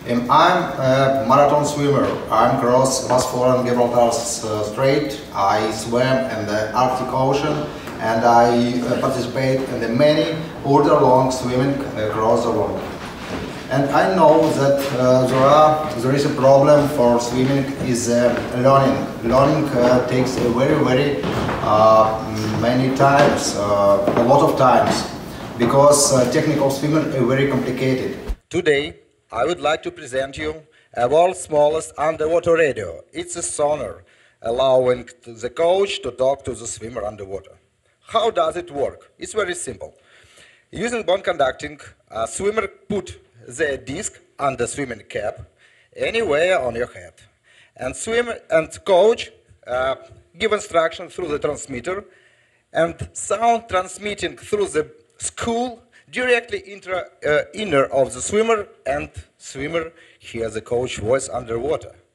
I'm a marathon swimmer. I'm cross Bosphorus and Gibraltar Strait. I swim in the Arctic Ocean, and I participate in the many ultra-long swimming across the world. And I know that there is a problem for swimming is learning. Learning takes very many times, a lot of times, because technical swimming is very complicated. Today, I would like to present you a world's smallest underwater radio. It's a sonar, allowing the coach to talk to the swimmer underwater. How does it work? It's very simple. Using bone conducting, a swimmer put the disc under swimming cap anywhere on your head, and swimmer and coach give instruction through the transmitter, and sound transmitting through the skull directly inner of the swimmer, and swimmer hears the coach voice underwater.